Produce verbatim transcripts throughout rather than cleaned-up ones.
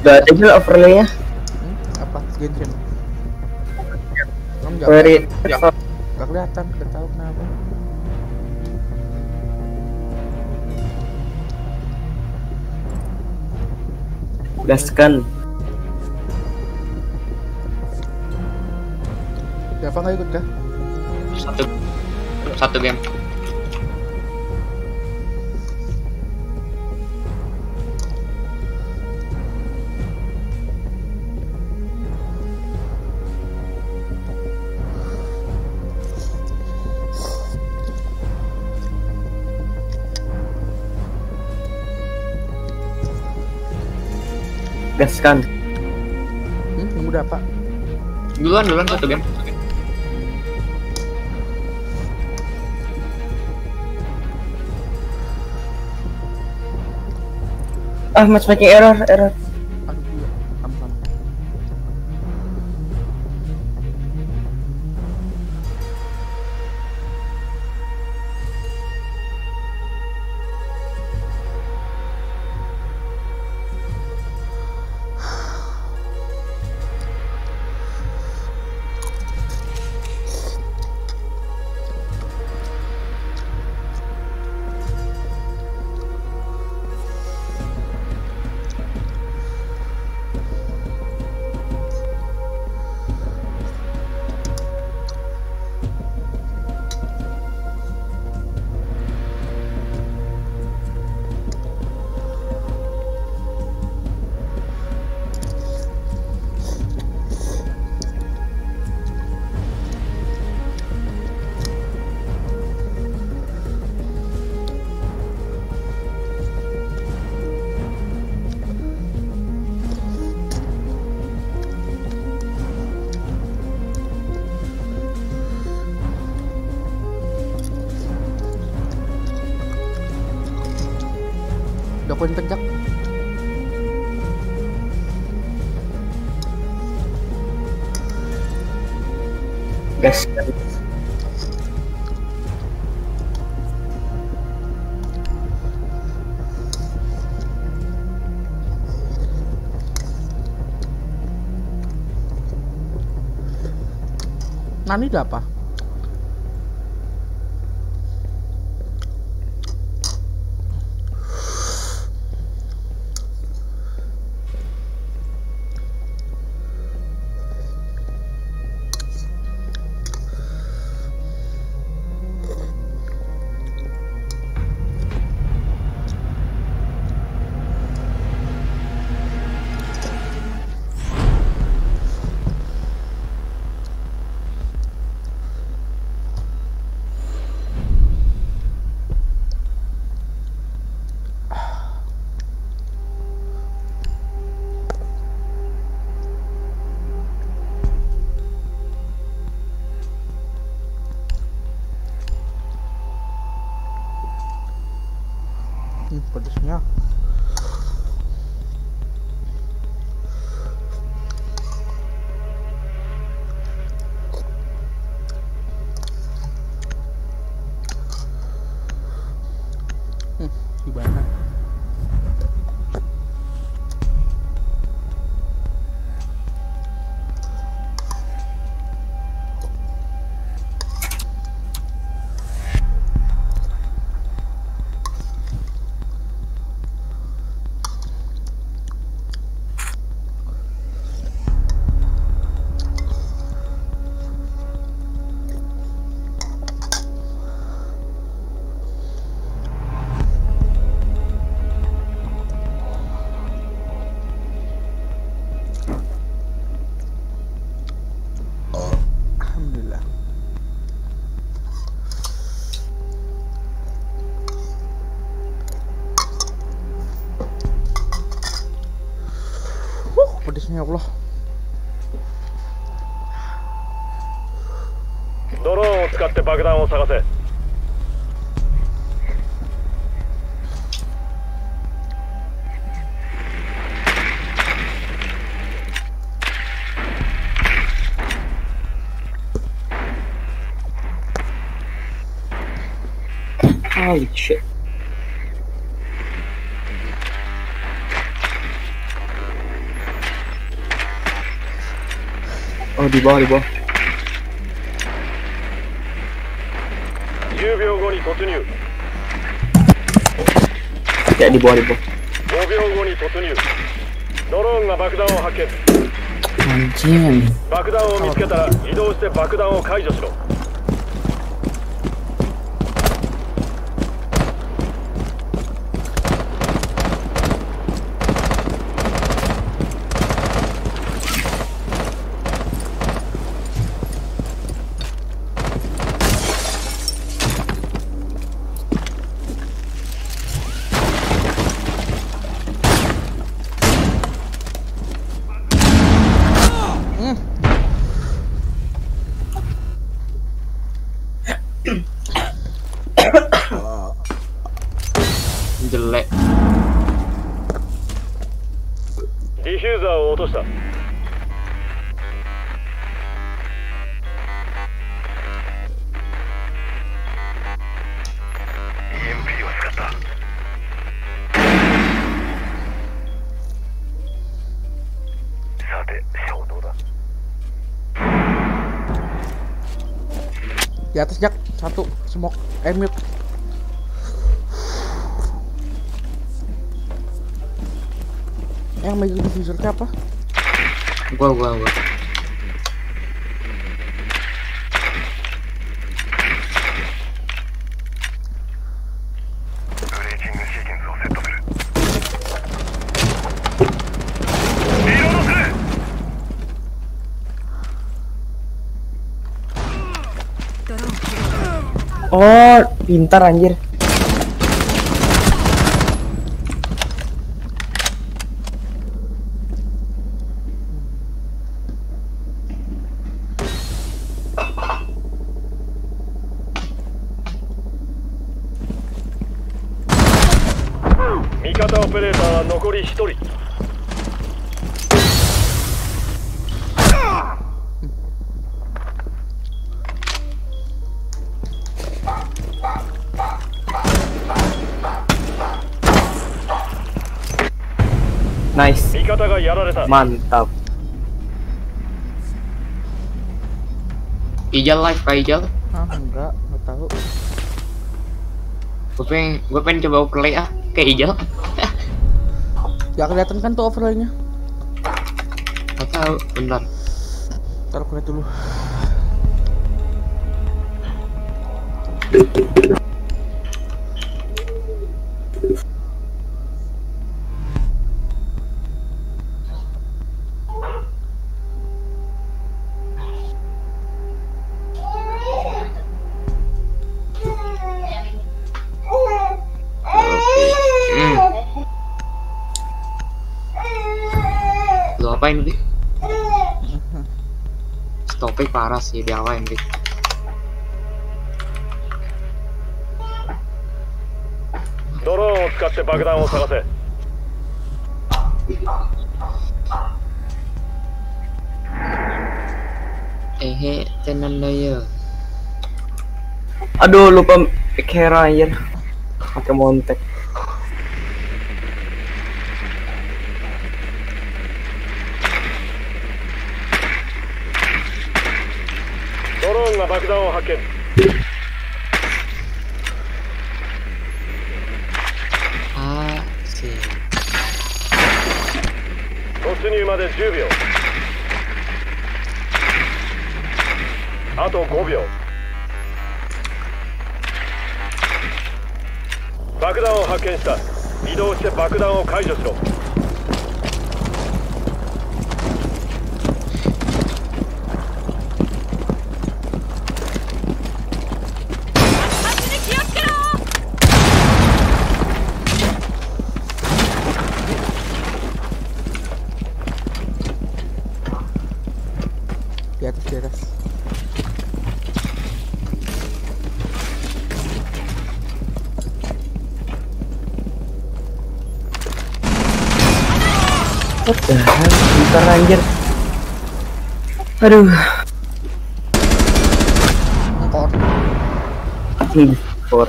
Udah ada juga overlay-nya. Hmm, apa? Genshin. Kamu Where nggak it- nggak kelihatan, nggak tahu kenapa. Gaskan. Siapa nggak ikut kah? Satu satu game. Gaskan. Hmm, yang udah apa? Duluan duluan satu game. Ah, matchmaking error, error. Aduh, iya. Ampun. Udah koin pencak. Gaskan. Nani udah apa? Hmm, pedesnya. Hmm, gimana? Alhamdulillah. Huh, pedesnya ya Allah. ドローンを使って爆弾を探せ。 Holy shit. Oh, di bawah, di bawah. じゅうびょうごに突入 Ya, di bawah, di bawah. ごびょうごに突入ドローンが爆弾を発見 Anjing. 爆弾を見つけたら移動して爆弾を解除しろ Jelek. ディフューザーを落とした Di atas Jak, satu smoke, eh mute. Yang megang diffuser ke apa? Gua gua gua. Oh, pintar anjir. Mikata オペレーターは残りひとり Nice. 味方がやられた Mantap. Ijal live kah Ijal? Ah enggak, nggak tahu. Gue pengen, gue pengen coba overlay ah kayak Ijal. Gak kelihatan kan tuh overlaynya? Gak tahu, bentar. Ntar aku lihat dulu. Hmm. Lu apain Bi? Topik parah sih, diawain Bi. Drone を使って爆弾を探せ Eh, tenan layer. Aduh, lupa pick hero anjir. Pakai montek. Drone が爆弾を発見 Ah, sih. 突入までじゅうびょう あとごびょう 爆弾を発見した。移動して爆弾を解除しろ。 Di atas, di atas. What the hell? Bentar anjir. Aduh. Engkor. Impor.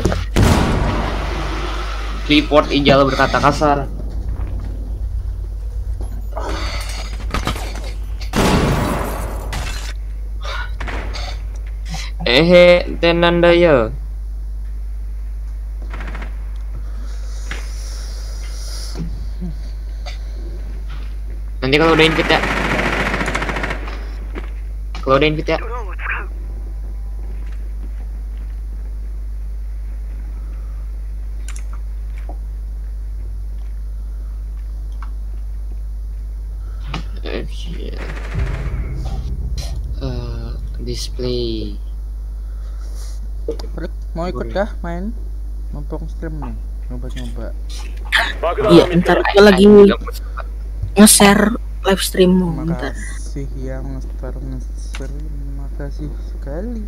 Report Ijal berkata kasar. Eh, tenan daya. Nanti kalau udah invite ya. Kalau udah invite ya. Eh, shit. Eh, display. Rick, mau ikut kah main? Numpang stream nih, nyoba-nyoba. 爆弾 Iya, を見つけ ntar ろ aku lagi nge-share live streammu ntar. Makasih yang star nge-share, makasih sekali.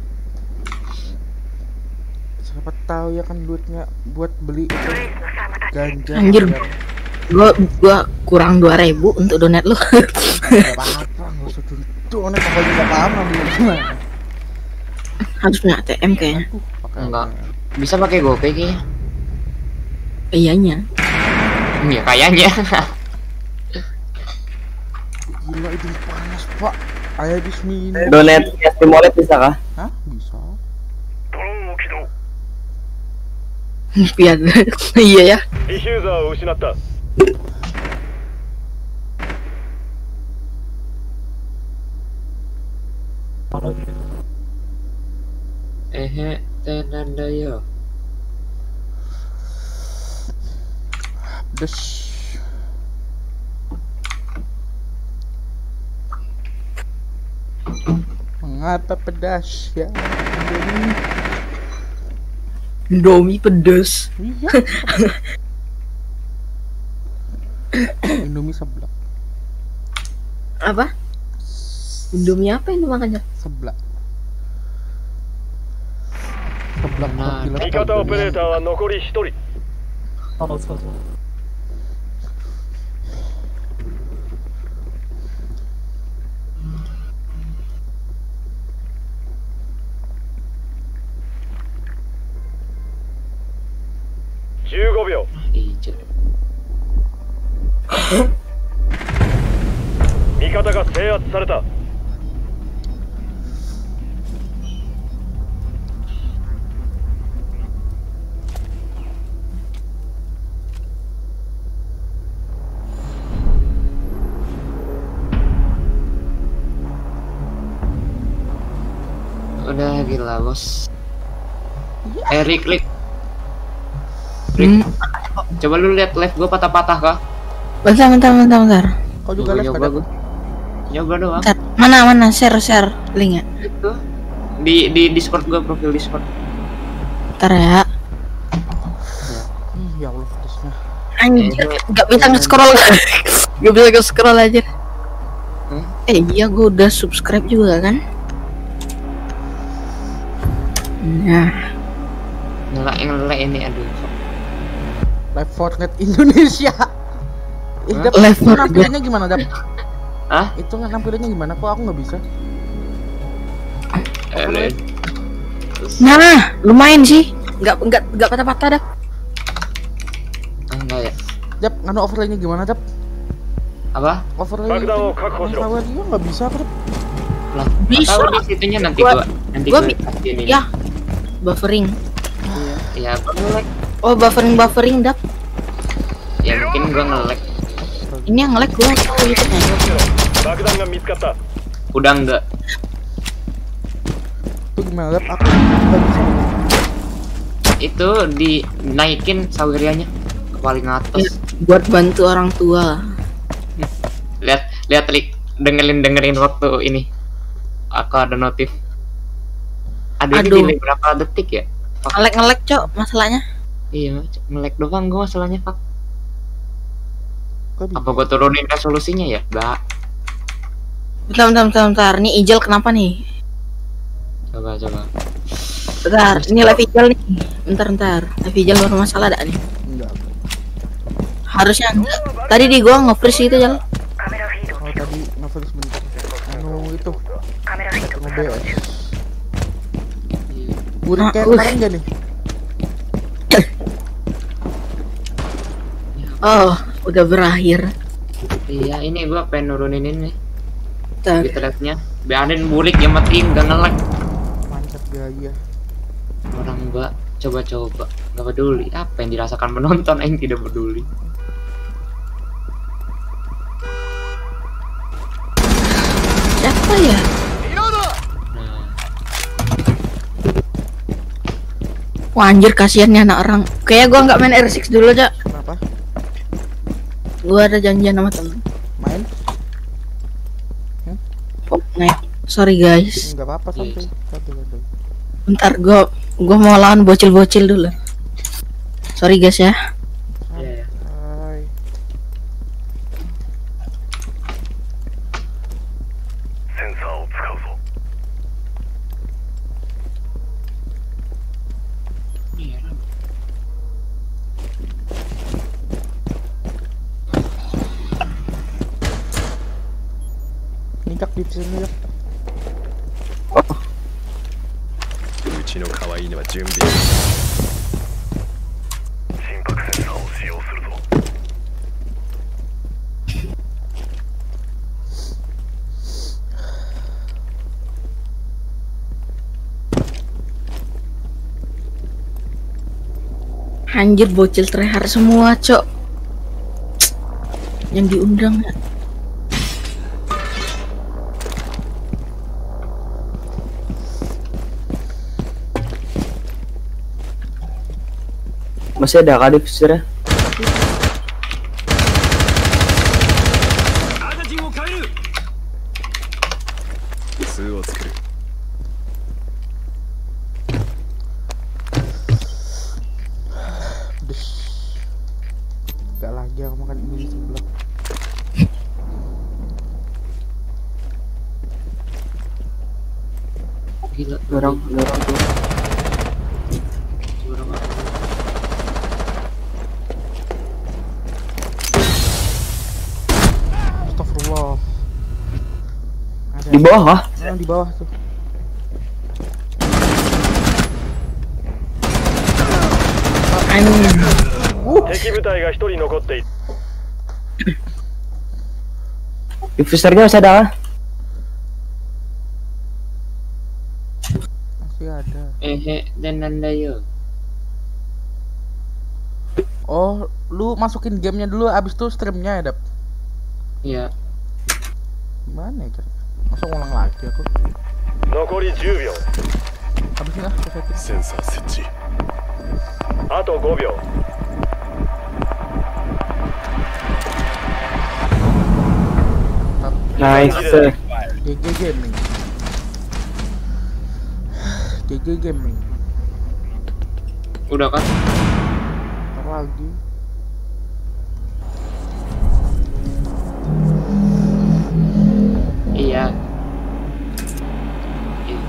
Siapa tahu ya kan duitnya buat beli itu ganja. Anjir. biar- Gua gua kurang dua ribu untuk donat lu. Gak apa-apa, gak usah donat, aku juga paham ambil gimana. Harus punya A T M kayaknya. Aduh, pakai Enggak. apa? Bisa pakai GoPay kayaknya. Iyanya. Ya kayaknya. Gila itu panas pak. Ayo habis minum. Donate ya Steam Wallet bisa kah? Hah? Bisa. ドローンを起動 Biar iya ya. ディフューザーを失った Eh, tenan daya. Des. Mengapa pedas ya? Indomie. Indomie pedes. Iya. Indomie seblak. Apa? Indomie apa ini makanya? Seblak. Seblak Nah, terpilat 味方オペレーターは残りひとり じゅうごびょう Hijau. 味方が制圧された Udah gila bos. Eh Rick, Rick. Hmm. Rick. Coba lu lihat live gua patah-patah kah? Bentar, bentar, bentar, bentar. Kau juga live nyoba pada gua. Nyoba doang. Bentar. Mana mana share share linknya. Itu. Di di Discord gua, profil Discord. Bentar ya. Hmm, ya Allah pedasnya. Anjir, nggak bisa nge-scroll. Gak bisa nge-scroll aja. Hmm? Eh iya, gue udah subscribe juga kan. Nah, Nyala ngelek ini aduh. Live Fortnite Indonesia. Eh, Hah? Dap, Live itu Fortnite. nampilannya gimana, Dap? Hah? Itu nggak nampilannya gimana? Kok aku nggak bisa? Eh, nah, lumayan sih. Nggak nggak nggak patah-patah dah. ah, enggak ya. Dap, nganu overlay-nya gimana, Dap? Apa? Overlay Bagdao itu kakak yang Shiro. power dia nggak bisa, Dap. Lah, Bisa. tahu di situnya nanti Gua- gua nanti gua gua bi- kasih ini. Ya, buffering. Ya, gua ngelek. Oh, buffering buffering dap. Ya mungkin gua ngelek. Ini yang nge-lag gua atau YouTube-nya? 爆弾が見つかった Udah enggak. Itu gimana, Dap? Aku nggak bisa. Itu dinaikin sawirianya ke paling Ya, atas. buat bantu orang tua. Lihat lihat Rick, dengerin dengerin waktu ini. Aku ada notif. Aduh, ini Aduh. delay berapa detik ya? Fuck. Nge-lag nge-lag, Cok, masalahnya. Iya, ngelek doang gua masalahnya, Pak. Kok bisa? Apa gua turunin resolusinya ya? Enggak. Bentar, bentar, bentar, bentar. Ini Ijal kenapa nih? Coba coba. Bentar, ini live Ijal nih. Bentar, bentar. Live Ijal baru masalah ada nih. Enggak. Harusnya enggak. Tadi di gua nge-freeze gitu, Jal. Oh, tadi novel sebentar. Anu itu. Nge-B S. Udah Ah, kayak uh. kemarin gak nih? Oh, udah berakhir. Iya, ini gua pengen nurunin ini Bentar. bitrate-nya. Biarin burik yang matiin gak ngelek. Mantap. Gaya. Orang mbak coba-coba nggak peduli apa yang dirasakan penonton, yang tidak peduli. Siapa ya? Nah, Wah anjir kasihan nih anak orang. Kayak gua nggak main R enam dulu, Cak. Kenapa? Gua ada janjian sama temen. Main? Fortnite. Sorry guys. Enggak apa-apa, santai. Santai, santai. Bentar gua gua mau lawan bocil-bocil dulu. Sorry guys ya. iya ya. Hai. Iya, Ram. Nikak di sini ya. うちの可愛いのは準備心拍センサーを使用するぞ Anjir bocil tryhard semua, Cok. Yang diundang ya. Masih ada kali diffuser. 巣を作る Des. Enggak lagi aku makan ini sebelah. Gila, Dorong, dorong tuh. dorong apa? Astagfirullah. Ada. Di bawah kah? Ah, di bawah tuh. Anjir. 敵部隊が一人残っている Diffusernya masih ada kah? Masih ada. Eh, dan nanda yo. Oh, lu masukin gamenya dulu abis itu streamnya ya, Dap? Iya. Gimana ya, Cak? Masa ngulang lagi aku? 残りじゅうびょう Habisin ah, selesai. センサー設置あとごびょう Nice. G G Gaming. G G Gaming. Udah kan? Ntar lagi. Iya. Iya.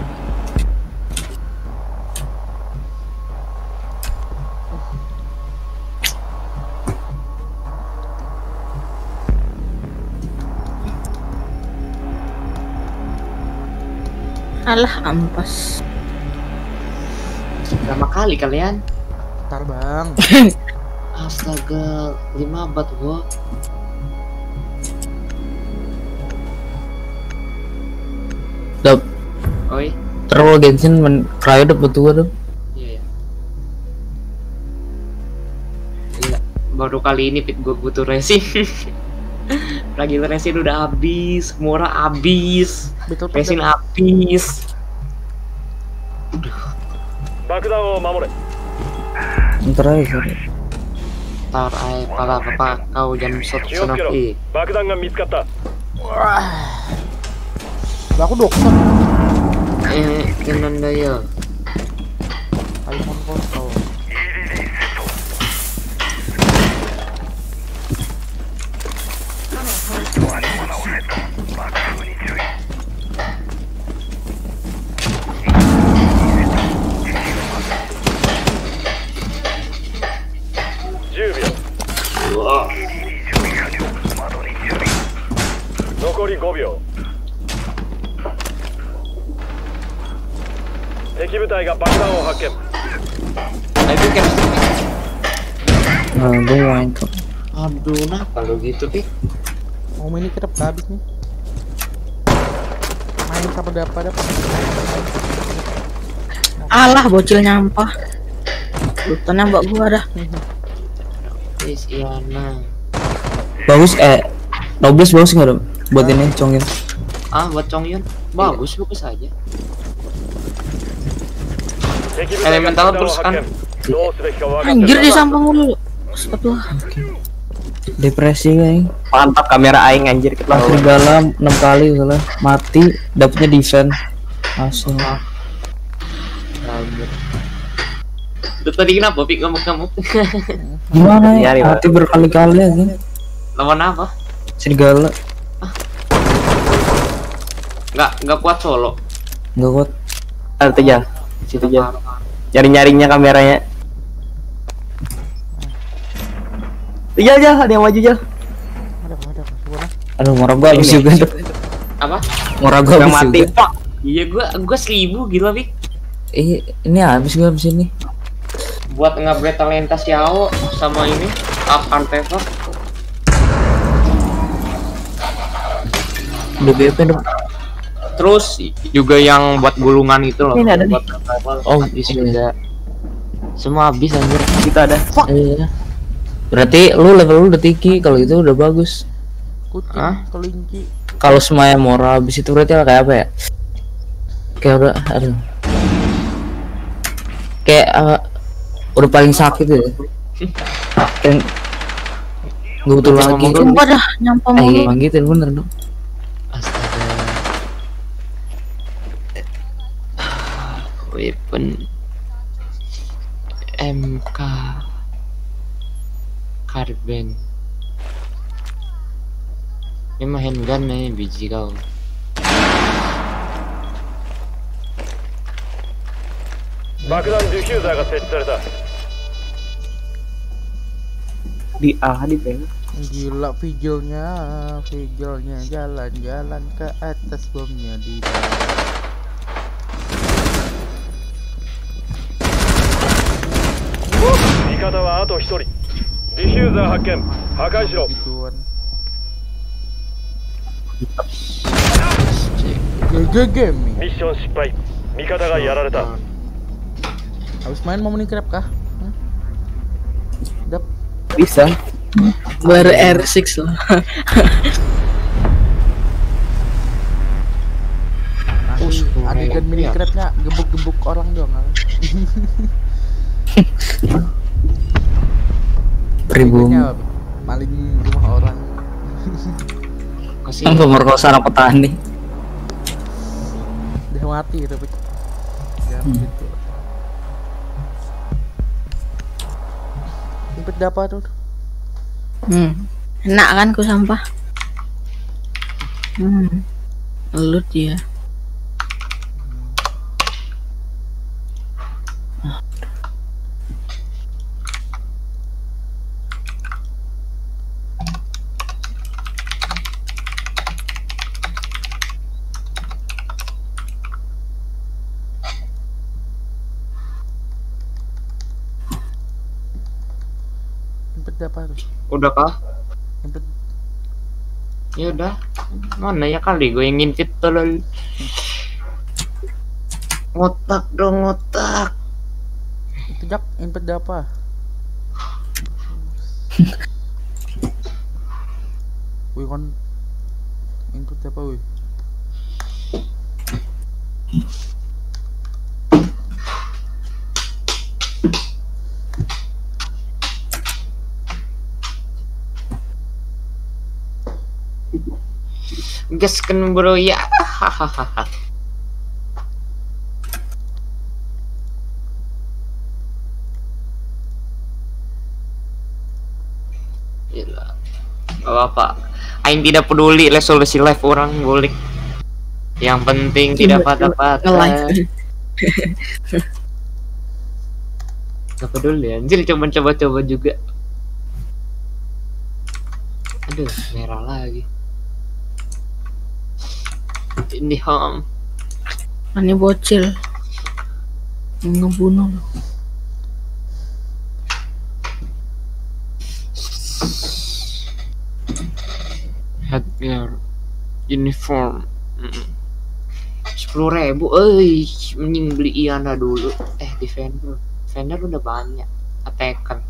Alah ampas. Berapa kali kalian? Ntar bang. Astaga, lima abad gua. Dap, Oi. terus Genshin men cryo dap betul dap. Iya ya. Gila, baru kali ini pit gue butuh resin. Lagi resin udah habis, murah habis, Betul resin habis. 爆弾を守れ Ntar aja sorry. Ntar ay pala papa kau jam satu 気をつけろ i. 爆弾が見つかった Lah aku dokter. Eh, kenan daya. iPhone kontrol. Wah. 残りごびょう敵部隊が爆弾を発見 Tapi kan Nah, gue mau main tuh. aduh, kenapa lu gitu, Pik? Mau ini kita udah habis nih. Main sama dapat dapat. Alah bocil nyampah. Lutan nembak gua dah. Is Iana. Bagus eh Nobles bagus nggak dong buat ini Chongyun? Ah, buat Chongyun. Bagus, bagus aja. Elemental terus kan. Anjir dia sampah mulu. Astagfirullah. Depresi guys. Mantap kamera aing anjir kita. Serigala enam kali salah mati dapetnya defense. Asal. Itu tadi kenapa Pik ngamuk-ngamuk? Gimana ya? Nyari, Pak. Mati berkali-kali aja. Lawan apa? Serigala Nggak nggak kuat solo. nggak kuat. Ah, itu aja. Situ aja. Nyari-nyarinya kameranya. Iya aja, ada yang maju aja. Ada apa ada apa Suara. Aduh ngora gua habis Ini. juga. Apa? Ngora gua Yang habis mati. juga. Pak. Iya gua gua seribu gila Pik. Eh ini habis gua habis ini. Buat nge-upgrade talenta Xiao sama ini up artefact. Udah B P dong. Terus juga yang buat gulungan itu loh. Ini ada nih. buat level Oh, habis iya. juga. Semua habis anjir. Kita ada. Iya. Berarti lu level lu udah tinggi kalau itu udah bagus. Kucing, Hah? kelinci. Kalau semuanya mora habis itu berarti kayak apa ya? Kayak udah aduh. Kayak uh, udah paling sakit ya. Kayak nggak butuh Udah lagi. ngomong dulu. Sumpah dah nyampah Eh, mulu. emang gitu bener dong. Astaga. Weapon M K Carbine. Ini mah handgun nih biji kau. Bakudan diffuser が設置された。 Di A di B. Gila vigilnya, vigilnya jalan-jalan ke atas bomnya di bawah. Mikata wa ato one. Diffuser 発見。破壊しろ。 Gituan. G G gaming. ミッション失敗。味方がやられた。 Habis main mau Minecraft kah? Hmm? Dap. Bisa. Baru R six loh. Asli, adegan Minecraftnya gebuk-gebuk orang dong. Pribumi. Adegannya maling rumah orang. Kasih. Yang pemerkosaan apa petani? Dia mati tapi ya Hmm. gitu. Impet dapat tuh. Hmm. Enak kan ku sampah. Hmm. Lut ya. Impet dapat tuh. Udah kah? Impet Ya udah. Mana ya kali gue yang invite tolol. Ngotak dong ngotak. itu jak impet dapat. Wih kon impet dapat wih. Gas kan bro ya. Hahaha. Gila. Gak apa-apa. Aing tidak peduli resolusi live orang boleh. Yang penting tidak patah-patah. Nge-live. Gak peduli anjir, cuman coba-coba juga. Aduh, merah lagi. Ini home. Ini bocil. Ngebunuh loh. Headgear uniform. Mm. sepuluh ribu, eh mending beli Iana dulu. Eh defender, defender udah banyak. Attacker.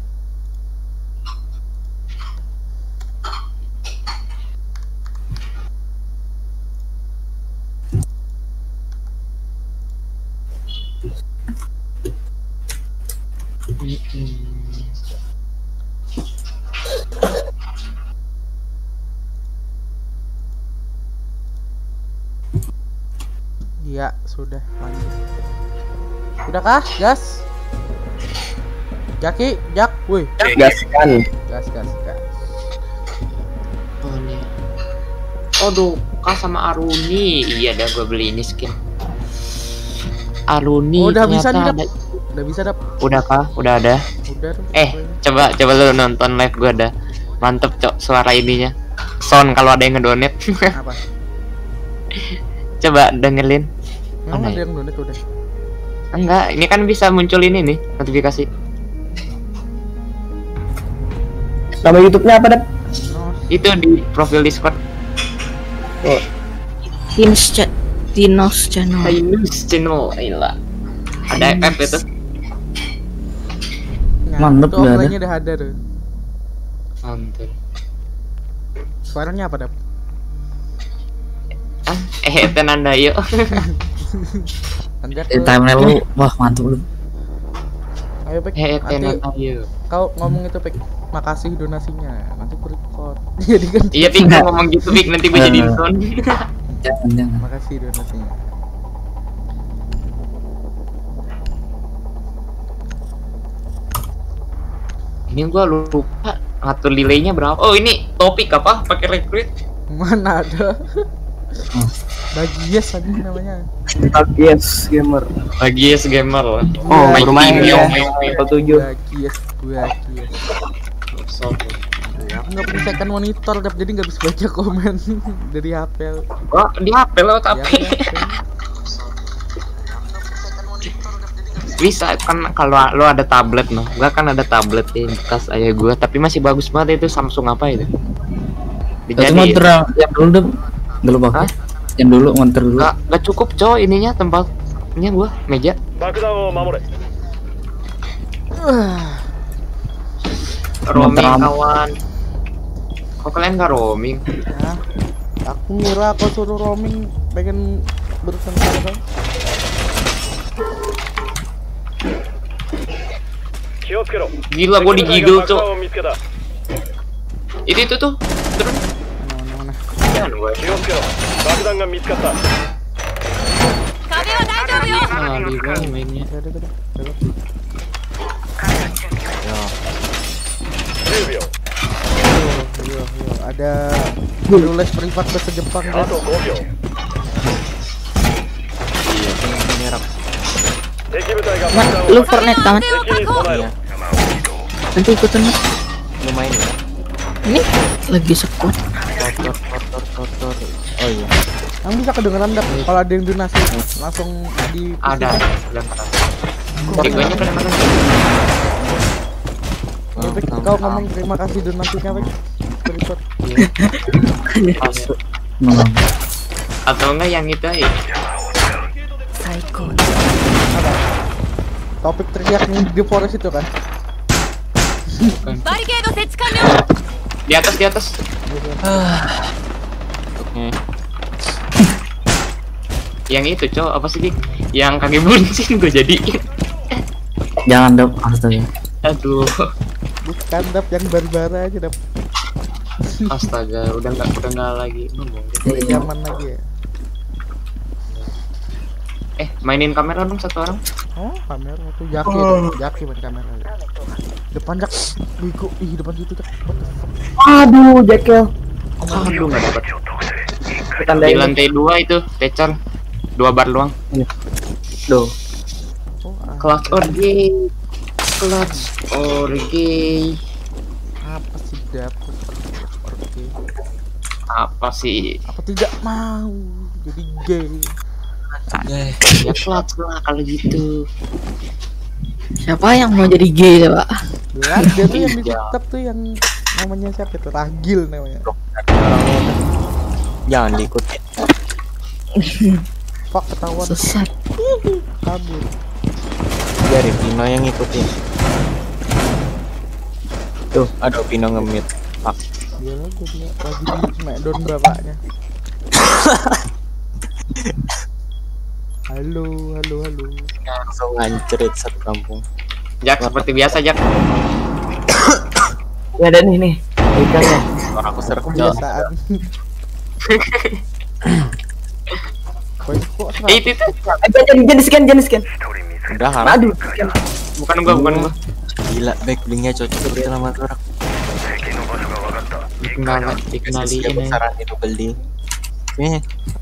Iya, sudah lanjut. Sudah kah? Gas. Jaki, Jak, woi. Gas kan. Gas, gas, gas. Oh ini. Aduh, Kak sama Aruni. Iya dah gue beli ini skin. Aruni. Oh, udah bisa nih, ternyata Dap. ada- Udah bisa, Dap. Udah kah? Udah ada. Udah. Dap. Eh, coba coba lu nonton live gue dah. Mantep cok suara ininya. Sound kalau ada yang ngedonate. Apa? Coba dengerin. Memang Mana ada ya? yang donate udah. Enggak, ini kan bisa muncul ini nih notifikasi. Nama YouTube-nya apa, Dap? No. Itu di profil Discord. Oh, Tinos chat, Tinos channel. News channel, gila. Ada F F itu. Nah, Mantep, itu udah ada. offline-nya udah ada tuh. Mantap. Suaranya apa, Dap? Ah, eh tenanda yuk. Nanti Eh, aku, timeline lu, wah mantap lu. ayo Pek, Eh nanti tenanda yuk. kau ngomong itu Pek, makasih donasinya, nanti ku record. Jadi kan, Iya Pik, gua ngomong gitu Pik, nanti gue jadi sound. Jangan, jangan. makasih donasinya. Ini gua lupa ngatur delaynya berapa. Oh ini topik apa? Pakai recruit. Mana ada? Oh. Bagies aja namanya. yes gamer. Lagi yes gamer. Oh, main bermain game, ya. main game. Level tujuh. Bagies, bagies. So, Aku nggak punya second monitor, Dap, jadi nggak bisa baca komen dari H P. oh, di H P lewat H P. Ya, ya, ya. Bisa kan kalau lo ada tablet noh. Gua kan ada tablet di tas ayah gua, tapi masih bagus banget itu Samsung apa itu. Itu motor Jadi yang yang dulu deh. Dulu pakai. Hah? Yang dulu motor dulu. nggak nggak cukup cowok ininya tempatnya gua meja. 爆弾を守れ。 Roaming Motor- kawan. Kok kalian nggak roaming? Ya, aku ngira aku suruh roaming pengen bertengkar kan. 気をつけろ。 Gila gua digigil 敵部隊が爆 cok. 弾を見つけた。 Itu itu tuh. Turun. Mana mana. Jangan gua. 気をつけろ。爆弾が見つかった。 Ah, di bawah mainnya. Ada ada ada. じゅうびょう。 Yo, yo, yo. Ada guru les privat bahasa Jepang あ guys. とごびょう。 Iya, merah. 敵部隊が Ma, 爆弾 lu を Fortnite banget. 敵に備えろ。 Nanti ikutan Mas. Lumayan ya. Ini lagi sekuat. Kotor, kotor, kotor. Oh iya. Yang bisa kedengeran, Dap, kalau ada yang donasi langsung di Ada. Ada. Oke, gue nya kadang-kadang. Ya, Pek, kau ngomong terima kasih donasinya, Pek. Privat. Masuk. Ngomong. Atau enggak yang itu ya? Apa? Topik teriak di forest itu kan? Di atas, di atas. Oke. Yang itu, cowok apa sih, Dik? Yang kaki buncin gue jadiin. Jangan dong, astaga. Aduh. Bukan, Dap, yang bara-bara aja, Dap. Astaga, udah enggak udah enggak lagi ngomong. Udah zaman lagi ya. Eh, mainin kamera dong satu orang. Oh, kamera tuh Jaki, tuh. Jaki main kamera. Depan Jak, bego, ih depan situ Jak. What the fuck? Aduh, Jekyll. Aduh, enggak dapat. Tanda Di ini. lantai dua itu, tecor. Dua bar doang. Duh. Oh, ah, Clutch or gay. Clutch or gay. apa sih Dap? Oke. Apa sih? Aku tidak mau jadi gay. Ya clutch lah kalau gitu. Siapa yang mau jadi gay ya, Pak? Ya, dia tuh yang di Iya. TikTok tuh yang namanya siapa itu? Ragil namanya. Jangan diikutin. Fuck, ketahuan. Sesat. Kabur. Biarin Pino yang ngikutin. Tuh, aduh Pino nge-mute. Fuck. Dia lagi dia lagi di smackdown bapaknya. Halo, halo, halo. Langsung ngancurin satu kampung. Jak seperti biasa Jak. Ya ada nih nih ikannya. Orang aku serem. Kebiasaan. Banyak kok Eh serap. itu itu. Eh jangan jangan scan jangan scan. Udah harap. Aduh. Bukan gua, bukan gua. Gila, backblinknya cocok seperti nama orang. Dikenal, dikenaliin ya. Saran itu beli. Eh,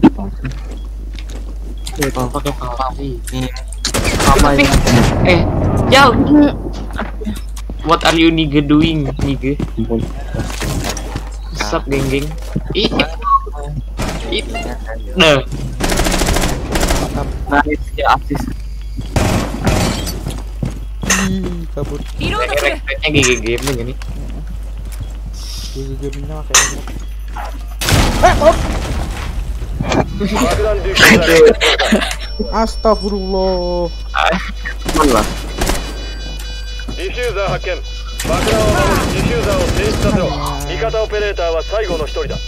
Kalau pakai Valkyrie. ini Apa ini? Eh, Jal. What are you nigga doing, nigga? What's up, geng-geng? Ih, ih, nah, Nah, ya asis. Ih, kabur. rek-reknya G G game nih gini. Jadi gamenya kayak Astagfirullah. Mana? ディフューザー発見。爆弾を守りディフューザーを停止させろ。味方オペレーターは最後の一人だ。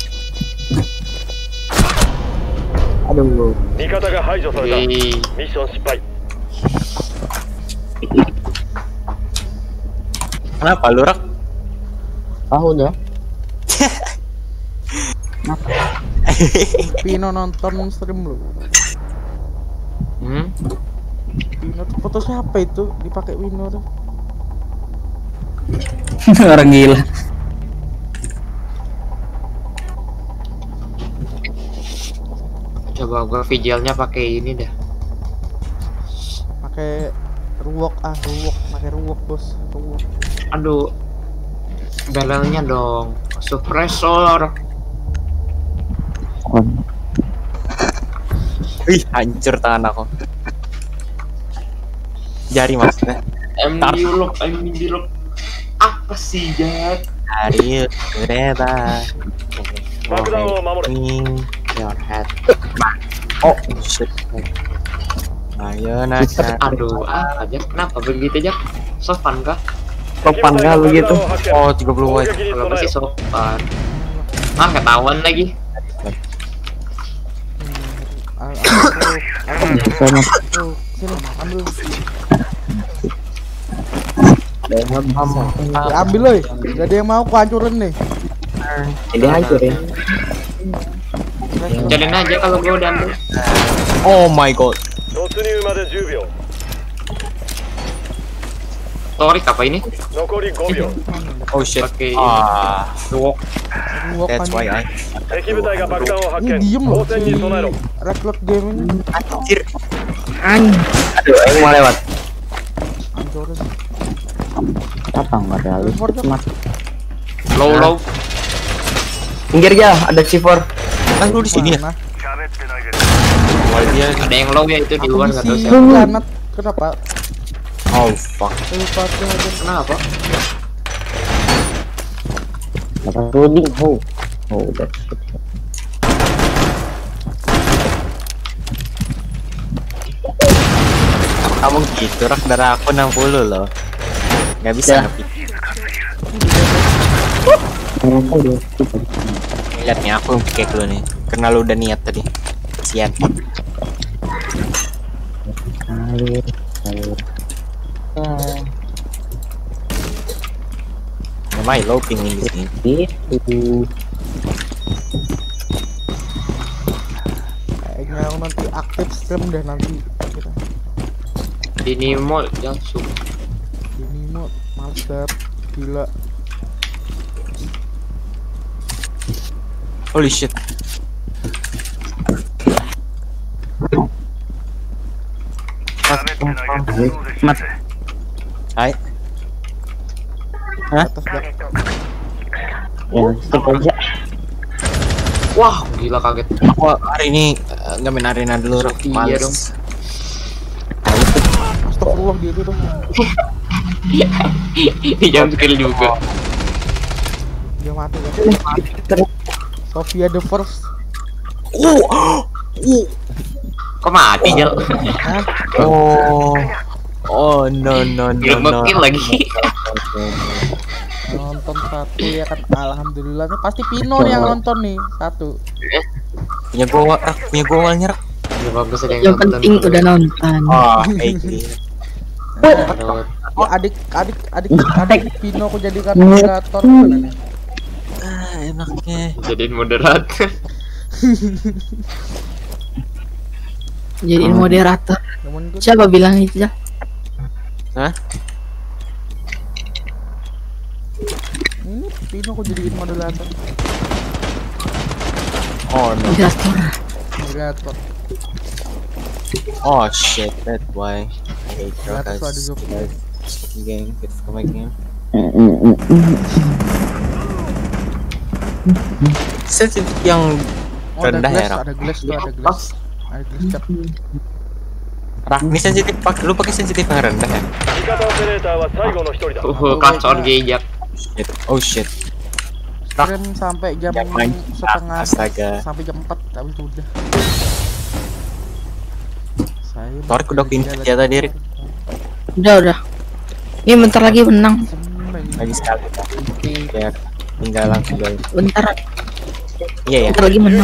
Aduh. 味方が排除された。ミ Wih, ッション失敗。 kenapa lu rak? Tahu dah. Pino nonton stream lu. hmm? Pino tuh foto siapa itu dipakai Wino tuh? Orang gila. Coba gua visualnya pakai ini dah. Pakai ruwok ah ruwok, pakai ruwok bos, ruwok. Aduh, barrelnya dong, suppressor. Wih, hancur tangan aku. Jari maksudnya. M D lock, M D lock. Apa sih Jack? Jari kereta. 爆弾を守れ。 Ning. Your head. Oh, shit. Ayo Nasa. Aduh, ah, Jack, kenapa begitu Jack? Sopan kah? Sopan kah begitu? Oh, tiga puluh watt. Kalau masih sopan. Ah, ketahuan lagi. Ah, ah, Sama. tuh, sini ambil. Ya, ambil loh, gak ada yang mau ku hancurin nih. Ini hancurin. Jalin aja kalau gua udah ambil. Oh my god. 突入までじゅうびょう。 Torik apa ini? 残りごびょう。 Oh shit. Pakai Ah, Ruwok. Ruwok that's why kan. I. 敵部隊が爆弾を発 Ini 見。 diem loh 応戦に備えろ。 Reckless game ini Anjir. Aduh, yang mau lewat. hancurin. Apa enggak ada lagi? Report, Cok. Low low. Pinggir ya, ada C four. Ah, lu di sini ya? Mana? Wah, dia. Ada yang low ya itu di luar nggak tahu Si siapa. granat kenapa? Oh fuck. Lupa tuh aja. Kenapa? Apa loading? Oh. Oh, udah. Kamu gitu rak dari aku enam puluh loh. Gak bisa Ya. ngepi. Kenapa dia? Lihat nih aku yang pick lu nih. Karena lu udah niat tadi. Kasian. Alir, alir. Ah, Namanya low ping di sini. itu. Kayaknya aku nanti aktif stream deh nanti kita. Di Nemo langsung. Ini mau males banget, gila. Holy shit. Mat. Hai. Hah? Atas dak. Ya, skip aja. Wah, gila kaget. Aku hari ini eh, nggak main arena dulu rak. Iya Males. dong. Astagfirullah dia itu tuh. Di jam skill juga. Dia mati kan. Sofia the first. Uh, uh. Kok mati Jel? Hah? Oh. Oh no no no Belum no. nge-kill lagi. Nonton satu ya kan, alhamdulillah nih pasti Pino nih yang nonton nih satu. Punya gua, Rak. Punya gua awalnya, Rak. Ya bagus ada Yang penting udah nonton. Oh, kayak gini. Oh, adik adik adik adik Pino aku jadikan moderator gimana nih? Ah, enaknya. Jadiin moderator. Jadiin moderator. Temen gue Siapa bilang itu ya? Hah? ini Pino aku jadiin moderator. Oh no. Moderator. Moderator. Oh shit, that's why I hate Nah, terus ada guys. Zoom. Guys, game, kita ke my game. Sensitif yang Oh, ada rendah ya, glass, Rak. ada glass tuh, ada glass. Ada glass cap. Rak, ini sensitif pak, lu pakai sensitif yang rendah ya? 味方オペレーターは最後の一人だ Uh, kacor gejak. Shit. Oh shit. Rak. Stream sampai jam Jangan main. setengah Astaga. sampai jam empat habis itu udah. Saya Torik udah bekerja pindah dari senjata diri. Udah udah. Ini bentar lagi menang. Seneng. Lagi sekali Kak. Ya, tinggal langsung guys. Bentar, Iya ya. bentar lagi menang.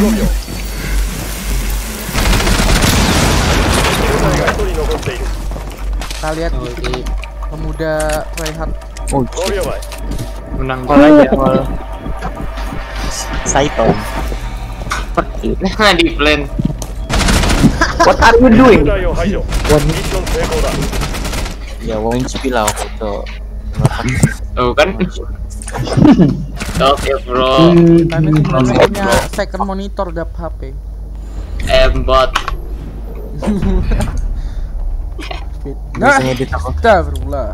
部隊が一人残っている Kita lihat pemuda Reinhardt. Oh, ごびょうまえ Menang Awal aja awal. Saito. di plan. What are you 部 doing? 隊を排除ミッション成功だ Ya, won't bilang itu. Tuh kan. Stop ya bro. Kita ini sebenarnya punya second monitor dap H P. Embot. Nah, Biasanya edit aku. astagfirullah.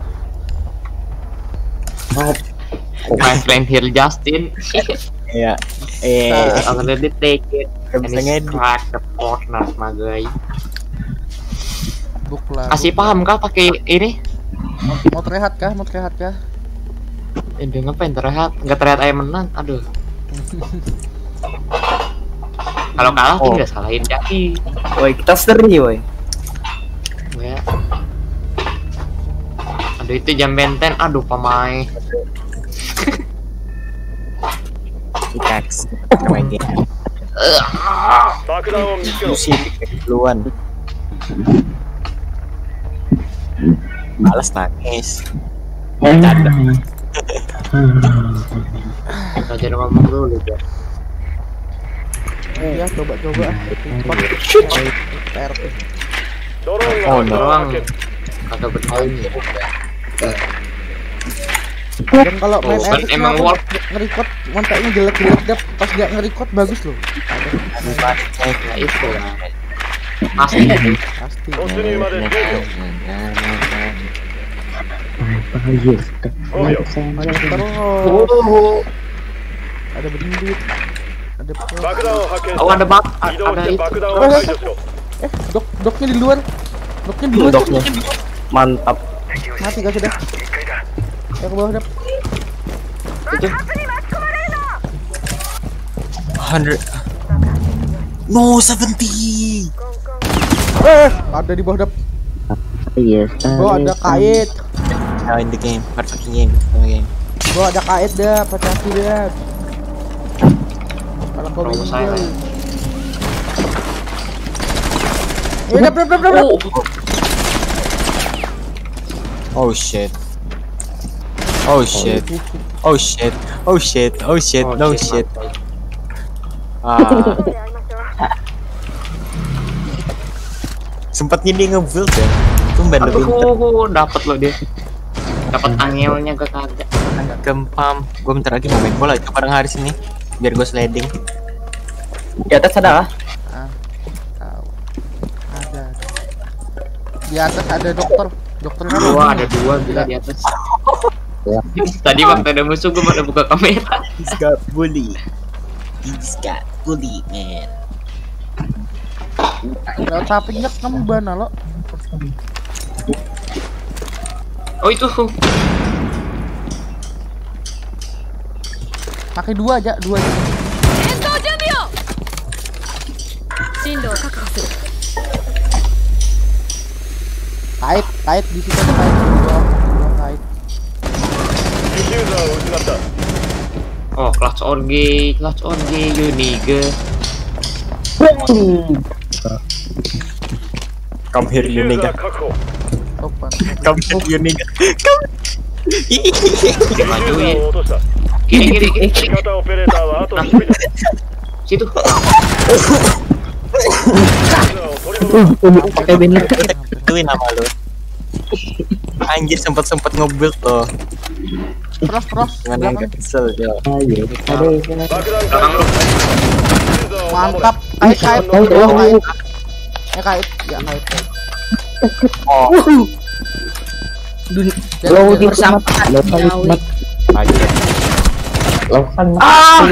My friend here Justin. Iya. Eh, Already take it. Gak bisa And ngedit. crack the corner my guy. Buklah. Kasih paham kah pakai ini? Mau terlihat kah? Mau terlihat kah? Ini ngapain terlihat? Nggak terlihat ayam menang. Aduh. Kalau kalah Oh. tinggal salahin Jaki. Woi, kita seri woi. Ya. Aduh itu jam benten. Aduh pemain. Pickaxe. Main game. 爆弾を見つけろ Musik duluan. Males nangis. Canda. Kita jadi ngomong dulu ya. Ya coba-coba. P R T. ドローンが Oh 爆 no. 弾を Doang. 発見 Kagak bertanya. Dan kalau main Oh, kan Epic emang aku work. nge-record montaknya jelek-jelek dap, pas gak nge-record bagus loh. Ya itu lah. Pasti. Pasti. 突入までじゅうびょう ごびょう Terus. Ada bendit. Ada 爆弾を発見 Oh し ada bak. た移動 Ada して itu. 爆弾を排除しろ eh dok doknya di luar. Doknya di luar. Doknya. Mantap. Mati gak sudah? Ya ke bawah dap. Hundred. No, seventy. Eh, ada di bawah dap. Yes. Bawah ada kait. Now in the game, hard fucking game, no game. Bawah ada kait dap, hati-hati dap. Kalau kau Kalau saya, meninggal. Eh, dap, dap, dap, dap, dap. Oh shit. Oh shit. Oh shit. Oh shit. Oh shit. Oh, No shit. Ah. Sempatnya dia nge-build ya. Tumben lebih pinter. Aduh, dapat lo dia. Dapat angelnya gak kagak. Gempam. Gue bentar lagi mau main bola. Coba bareng hari sini. Biar gue sliding. Di atas ada lah. Ah, tahu. Ada. Di atas ada dokter. Dokter kan? Dua ada dua gila di atas. Tadi waktu ada musuh gue pada buka kamera. He's got bully. He's got bully, man. Lewat sampingnya kamu bana lo. Oh itu. Pakai dua aja, dua aja. 進路を確保する Kait, kait di situ ada kait. Dua, dua kait. ディフューザーを失った Oh, clutch orge, clutch orge, Uniga. Come here ディ you フューザ nigga. ー確保 Open. Come here you nigga. ディフューザーを落とした Kiri, kiri, kiri, 味 kiri. 方オペレーターはあと一人だ Situ. ディフューザーを取り戻す Pakai bener. Ituin nama lu. Anjir sempet-sempet nge-build loh. Terus, terus. Dengan yang Belakang. kesel ya. 爆弾解除ディフューザーを守れ Mantap. Kait, kait. Oh, Dua oh, kait. Ya kait, ya kait. kait. Oh, Dunia Jangan- jangan- persampahan duniawi. anjir. Ah,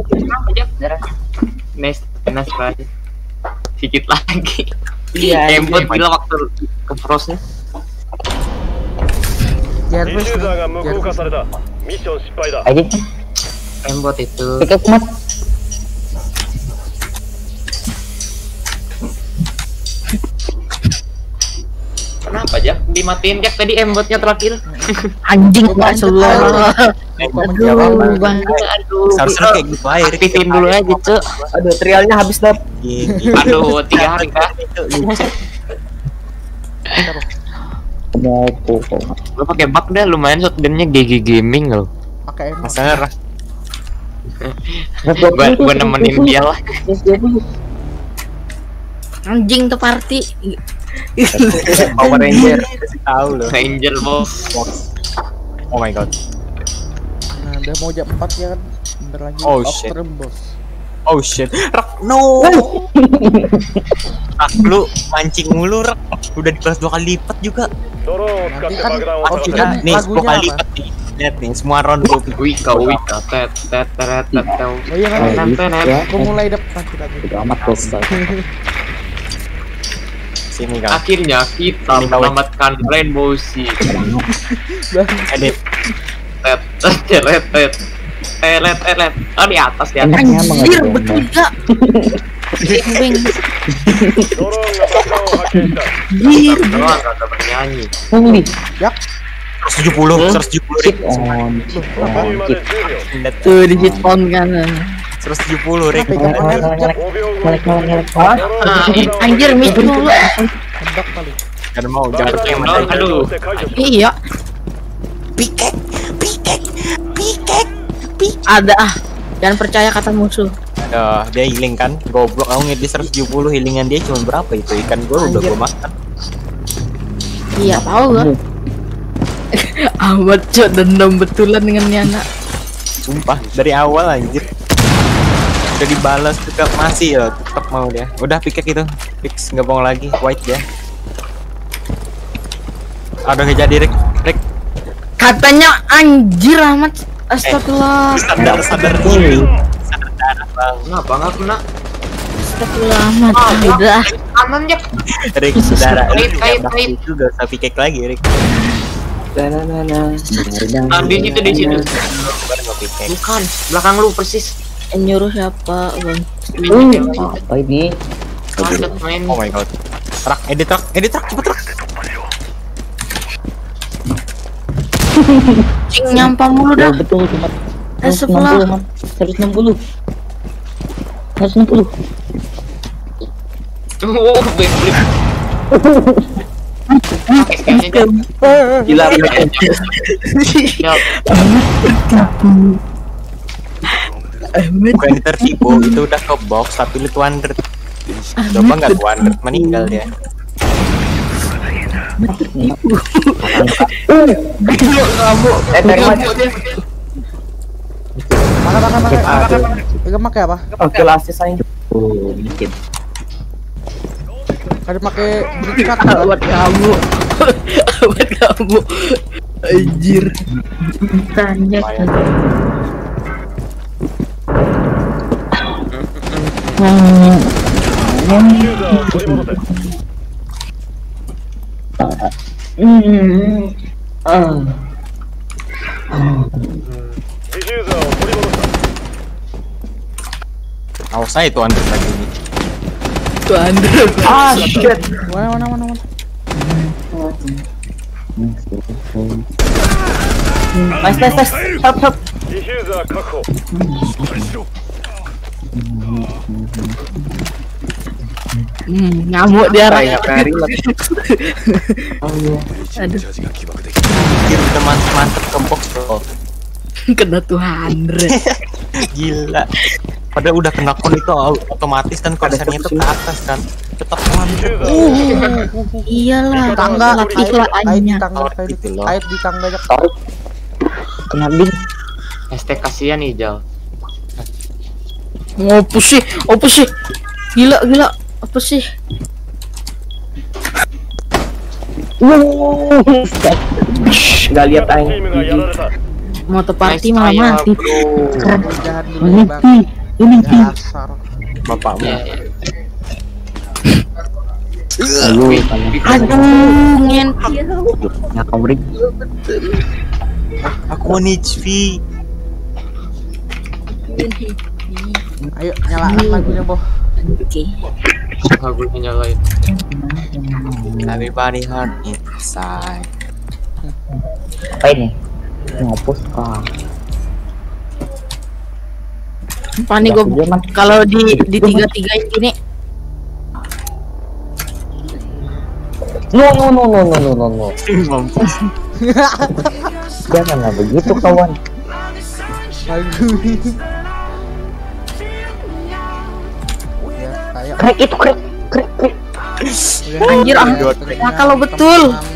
Nice, nice banget. Sedikit lagi. iya. Embot gila waktu ke frostnya. ディ Jarvis フューザーが nih, 無効化 Jarvis. されたミッション失敗だ Embot itu. Kenapa Jack? Dimatiin Jack tadi embotnya terakhir. Anjing nggak salah. Lupa Aduh, menjawab. bang. Aduh, Seharusnya kayak gitu aja. Rick. aktifin dulu aja, Cuk. Aduh, trialnya habis dap. Gini. Aduh, tiga hari kah? Lu pakai bug dah, lumayan shotgunnya G G Gaming loh. Pakai emot. Masalah Gua gua nemenin dia lah. Anjing tuh party. Power Ranger kasih tahu loh. Angel bos. Oh my god. Nah, udah mau jam empat ya kan. Bentar lagi. Oh, off shit. term, bos. Oh shit. Rak, no. Rak, lu mancing mulu Rak. Udah di kelas dua kali lipat juga. ドローンを使って Nanti kan 爆弾を Oh 探せ tidak, nih sepuluh lagunya kali apa? lipat nih. Lihat nih, semua round gue pikir. Wika wika tet tet tet tet tet. Oh iya kan. Tet tet tet. Aku mulai depan kita tuh. Sini kan. Akhirnya kita Ini kawan. menyelamatkan Rainbow Six. Edit. Tet tet tet tet. Telet telet. Oh di atas di atas. Anjir bertiga. Bing. ドローンが爆弾を発見した Anjir. Doang kagak bernyanyi. seratus tujuh puluh, seratus tujuh puluh Rick. 残りまでじゅうびょう Lihat, Tuh di spawn kan. seratus tujuh puluh Rick. Pegang kamera. ごびょうごにドローンが爆弾を Anjir miss mulu. Hendak kali. Jangan mau, jangan pakai yang Aduh, mana. aduh. して解除し Iya. Pikek, pikek, pikek. Ada ah. Jangan percaya kata musuh. Aduh, dia healing kan? Goblok, aku ngedit seratus tujuh puluh healingan dia cuma berapa itu? Ikan gua udah gua makan. Iya tahu gak? Amat cok dendam betulan dengan Nyana. Sumpah, dari awal anjir. Udah dibalas tetap masih loh, tetap mau dia. Udah pikek itu. Fix nggak bohong lagi, white dia. Aduh nggak jadi Rick. Rick, Katanya anjir amat. Astagfirullah. sadar sadar diri. Sadar darah bang. Kenapa nggak kena? Astagfirullah amat. Udah. Kanan Jack. Rick, saudara. Kait, kait, kait. Itu gak usah pikek lagi Rick. Ah, di situ di situ. Baru nggak pikek. Bukan, belakang lu persis. Nyuruh siapa bang? Apa ini? Kaset main. Oh my god. Rak, edit rak, edit rak, cepet rak. Cing nyampah mulu dah. Betul cuma Astagfirullah. seratus enam puluh. seratus enam puluh. Oh, backflip. Kayaknya Jack. Gila, Siap. Bukan tertipu, itu udah ke box tapi lu dua ratus. Coba nggak dua ratus meninggal dia. eh terima Mana mana mana. Pegang pakai apa? Oke, last sayang. Oh, dikit. Ada pakai berikat. Buat kamu. Buat kamu. Anjir. Tanya. ディフューザーを取り戻せ Hmm. Ah. ディフューザーを取り戻した Awas saya tuh Andres lagi ini. Tuh Andre. Ah, shit. Mana mana mana mana. Nice, nice, nice. Help, help. ディフューザー確保 Hmm, ngamuk dia Apa orang. ya, Ferry lagi. Aduh, Anjir udah mantep-mantep ke box bro. kena Tuhan. Gila. Padahal udah kena kon itu otomatis kan konsernya itu ke atas kan. Tetap mantep. Iyalah, Tangga, latih air, air di lainnya. tangga, Oh, air di, gitu loh. air di tangga jak. Tarik. Kena bin. S T kasihan Ijal. Apa sih? Apa sih? Gila, gila. Apa sih? Gak lihat チ aing. ームがやられた Motor party Nice malah try, mati. bro. Jahat dulu ya, bang. Dasar. Bapakmu. Ya, ya. Ayo, Wih, kalian wih, Aduh, ngentil. nyakabrik. Aku mau H V. Ayo nyalakan lagunya boh. Oke. lagunya nyalain. Everybody heart inside. Apa ini? Ngapus kah? Apa nih gue kalau di di tiga tigain gini. No, no, no, no, no, no, no, no. Janganlah begitu kawan. Lagu. Ya, kayak Krek itu krek, krek, krek. udah. Anjir, ah. Udah. Nah, kalau betul. Teman-teman.